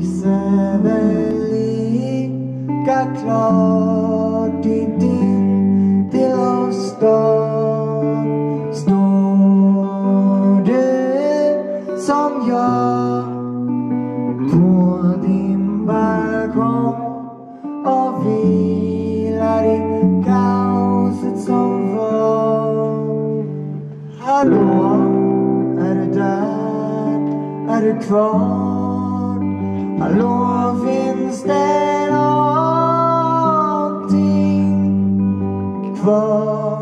lyser väl lika klart i din del av stan. Står du som jag på din balkong och vilar i kaoset som var. Hallå, är du där? Är du kvar? Hallå, finns det någonting kvar?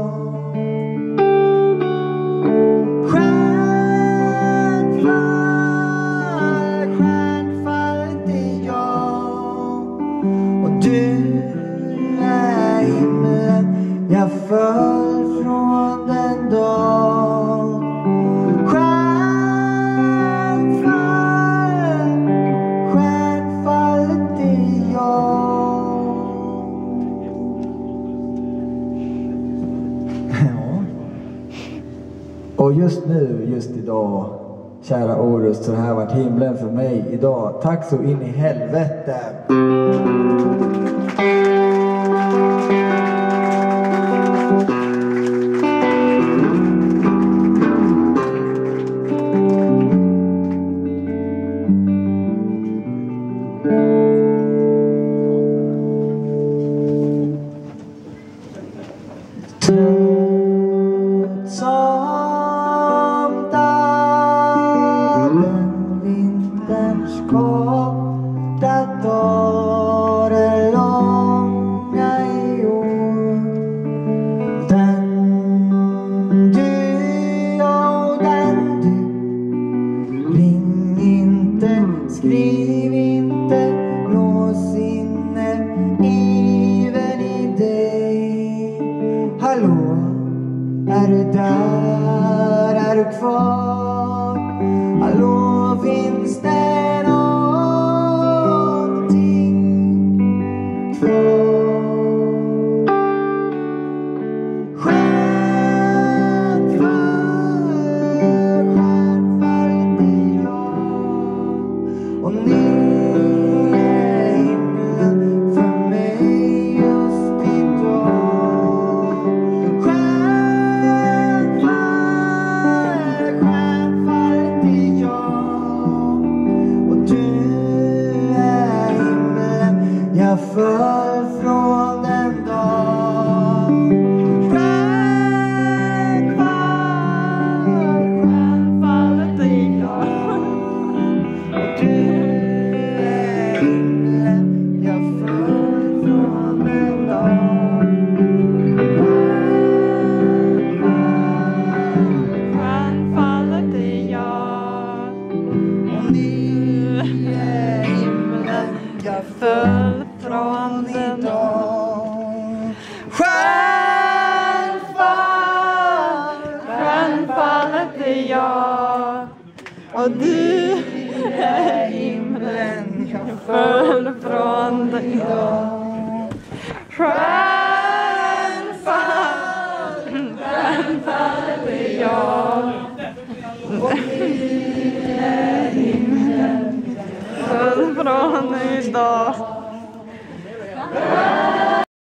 Stjärnfall, det är jag. Och du är himlen. Jag föll från den dag. Stjärnfallet, det är jag. Och just nu, just idag, kära Orust, så det här har varit himlen för mig idag. Tack så in i helvete. Trött som dagen, vinterns korta dagar, långa i år. Den du och den du, ring inte, skriv inte, lås inne even i dig. Hallå, är du där? Är du kvar? Hallå, finns det någonting kvar? Stjärnfall, det är jag. Och ni är himlen för mig just idag. Stjärnfall, det är jag. Och du är himlen. Jag föll från den dag. Stjärnfallet, det är jag. Och du är himlen. Jag föll från den dag. Stjärnfallet, det är jag. Och ni är himlen. Jag föll från den dag. Stjärnfallet, det är jag. Och du är himlen. Jag föll från den dag. Stjärnfallet, det är jag. Och du är himlen. Jag föll från idag.